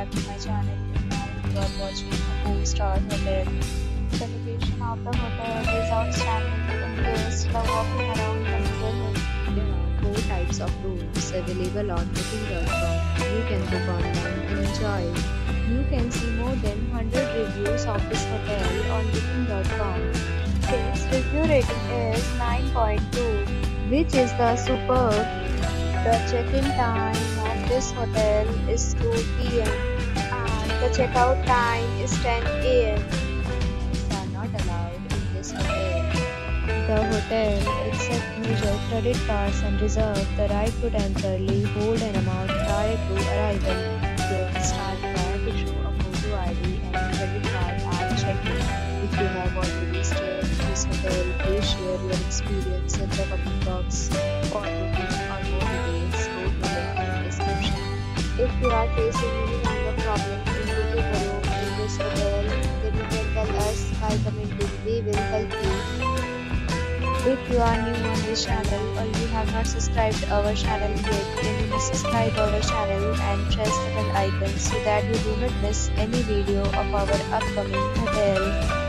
back to my channel. Now you are watching a 4-star hotel. The location of the hotel is outstanding and guests love walking around the neighborhood. There are 4 types of rooms available on booking.com. You can book online and enjoy. You can see more than 100 reviews of this hotel on booking.com. Its review rating is 9.2, which is the superb. The check-in time of this hotel is 2 p.m. and the check-out time is 10 a.m. Pets are not allowed in this hotel. The hotel accepts major credit cards and reserves the right to temporarily hold an amount prior to arrival. Guests are required to show a photo ID and credit card at check-in. If you have already stayed in this hotel, please share your experience in the comment box. For booking or more details, go to the link in the description. If you are facing any kind of problem in booking a room in this hotel, then you can tell us by commenting. We will help you. If you are new on this channel or you have not subscribed our channel yet, then you must subscribe our channel and press the bell icon so that you do not miss any video of our upcoming hotel.